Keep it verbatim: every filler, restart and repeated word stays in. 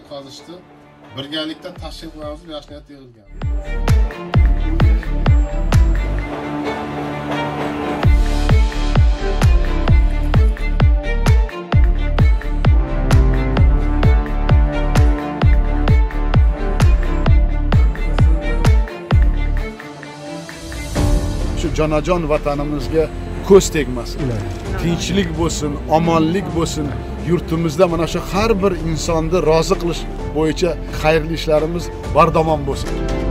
qazishdi. Birgalikda tashkil qilamiz, Yashniyat yig'ilgan. Shu jonajon vatanimizga ko'z tegmasin. Tinchlik bo'lsin, omonlik bo'lsin. Yurtimizda mana shu har bir insonni rozi qilish bo'yicha xayrli ishlarimiz bardavom bo'lsin.